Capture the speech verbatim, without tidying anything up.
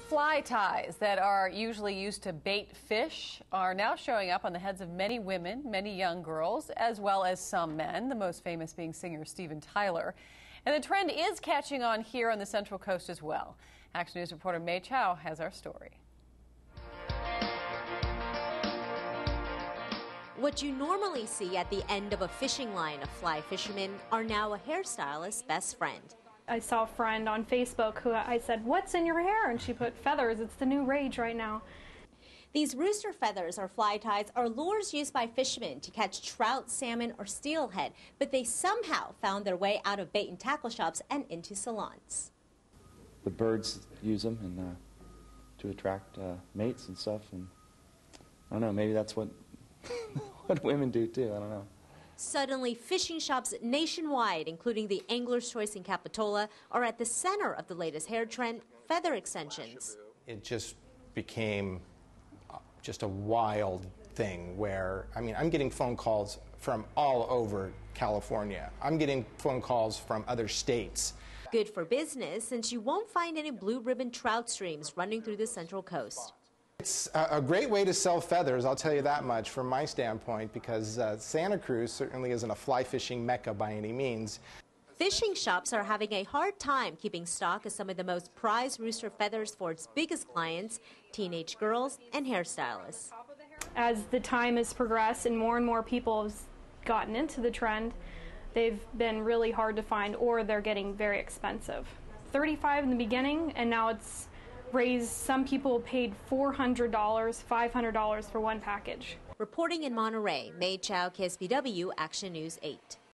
Fly ties that are usually used to bait fish are now showing up on the heads of many women, many young girls, as well as some men, the most famous being singer Steven Tyler. And the trend is catching on here on the Central Coast as well. Action News reporter May Chow has our story. What you normally see at the end of a fishing line of fly fishermen are now a hairstylist's best friend. I saw a friend on Facebook who I said, "What's in your hair?" And she put feathers. It's the new rage right now. These rooster feathers or fly ties are lures used by fishermen to catch trout, salmon, or steelhead, but they somehow found their way out of bait and tackle shops and into salons. The birds use them and, uh, to attract uh, mates and stuff, and I don't know, maybe that's what, what women do too, I don't know. Suddenly, fishing shops nationwide, including the Angler's Choice in Capitola, are at the center of the latest hair trend, feather extensions. It just became just a wild thing where, I mean, I'm getting phone calls from all over California. I'm getting phone calls from other states. Good for business, since you won't find any blue ribbon trout streams running through the Central Coast. It's a great way to sell feathers, I'll tell you that much from my standpoint, because uh, Santa Cruz certainly isn't a fly fishing mecca by any means. Fishing shops are having a hard time keeping stock of some of the most prized rooster feathers for its biggest clients, teenage girls and hairstylists. As the time has progressed and more and more people have gotten into the trend, they've been really hard to find, or they're getting very expensive. thirty-five in the beginning, and now it's raised. Some people paid four hundred dollars, five hundred dollars for one package. Reporting in Monterey, May Chow, K S B W, Action News eight.